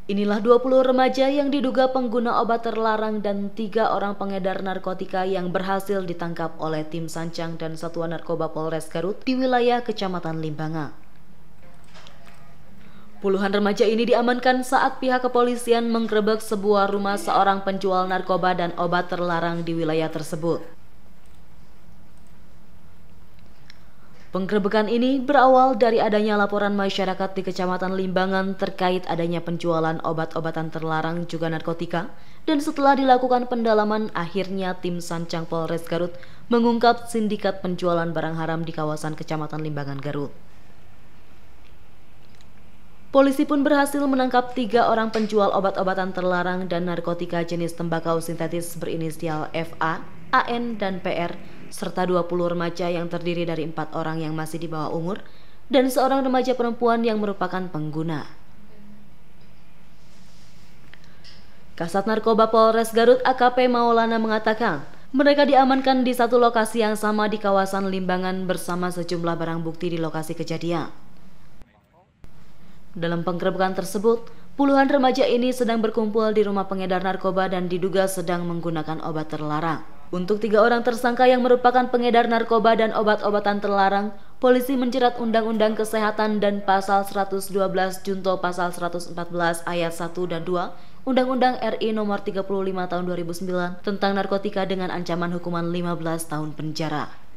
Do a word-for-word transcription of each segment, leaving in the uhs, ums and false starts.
Inilah dua puluh remaja yang diduga pengguna obat terlarang dan tiga orang pengedar narkotika yang berhasil ditangkap oleh tim Sancang dan Satuan Narkoba Polres Garut di wilayah Kecamatan Limbangan. Puluhan remaja ini diamankan saat pihak kepolisian menggerebek sebuah rumah seorang penjual narkoba dan obat terlarang di wilayah tersebut. Penggerebekan ini berawal dari adanya laporan masyarakat di Kecamatan Limbangan terkait adanya penjualan obat-obatan terlarang juga narkotika, dan setelah dilakukan pendalaman, akhirnya tim Sancang Polres Garut mengungkap sindikat penjualan barang haram di kawasan Kecamatan Limbangan, Garut. Polisi pun berhasil menangkap tiga orang penjual obat-obatan terlarang dan narkotika jenis tembakau sintetis berinisial F A, A N, dan P R, serta dua puluh remaja yang terdiri dari empat orang yang masih di bawah umur dan seorang remaja perempuan yang merupakan pengguna. Kasat Narkoba Polres Garut A K P Maulana mengatakan, mereka diamankan di satu lokasi yang sama di kawasan Limbangan bersama sejumlah barang bukti di lokasi kejadian. Dalam penggerebekan tersebut, puluhan remaja ini sedang berkumpul di rumah pengedar narkoba dan diduga sedang menggunakan obat terlarang. Untuk tiga orang tersangka yang merupakan pengedar narkoba dan obat-obatan terlarang, polisi menjerat Undang-Undang Kesehatan dan Pasal seratus dua belas junto Pasal seratus empat belas ayat satu dan dua Undang-Undang R I nomor tiga puluh lima tahun dua ribu sembilan tentang narkotika dengan ancaman hukuman lima belas tahun penjara.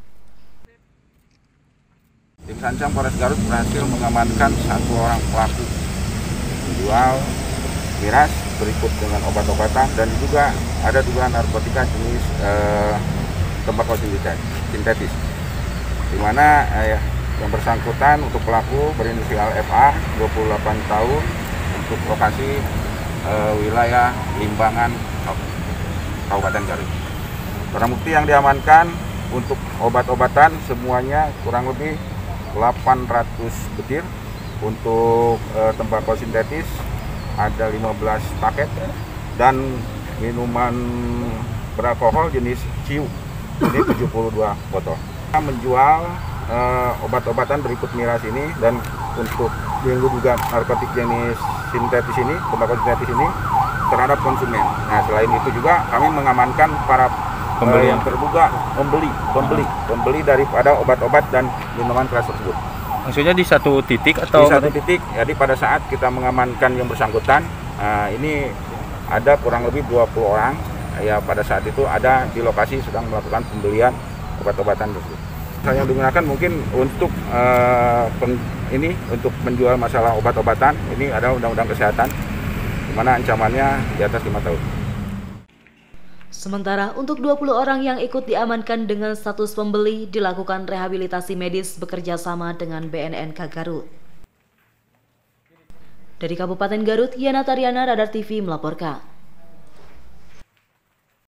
Tim Sancang Polres Garut berhasil mengamankan satu orang pelaku menjual miras berikut dengan obat-obatan dan juga ada dugaan narkotika jenis eh, tembakau sintetis, di mana eh, yang bersangkutan untuk pelaku berinisial F A, dua puluh delapan tahun, untuk lokasi eh, wilayah Limbangan, Kabupaten Garut. Barang bukti yang diamankan untuk obat-obatan semuanya kurang lebih delapan ratus butir, untuk e, tembakau sintetis ada lima belas paket, dan minuman beralkohol jenis ciu ini tujuh puluh dua botol. Kita menjual e, obat-obatan berikut miras ini dan untuk yang juga narkotik jenis sintetis ini, tembakau sintetis ini terhadap konsumen. Nah, selain itu juga kami mengamankan para pembeli yang terduga pembeli, pembeli, pembeli daripada obat-obat dan minuman keras tersebut. Maksudnya di satu titik atau? Di satu titik, jadi pada saat kita mengamankan yang bersangkutan, uh, ini ada kurang lebih dua puluh orang, ya pada saat itu ada di lokasi sedang melakukan pembelian obat-obatan tersebut. Yang digunakan mungkin untuk uh, peng, ini untuk menjual masalah obat-obatan, ini ada Undang-Undang Kesehatan, di mana ancamannya di atas lima tahun. Sementara untuk dua puluh orang yang ikut diamankan dengan status pembeli dilakukan rehabilitasi medis bekerja sama dengan B N N K Garut. Dari Kabupaten Garut, Yana Tariana, Radar T V melaporkan.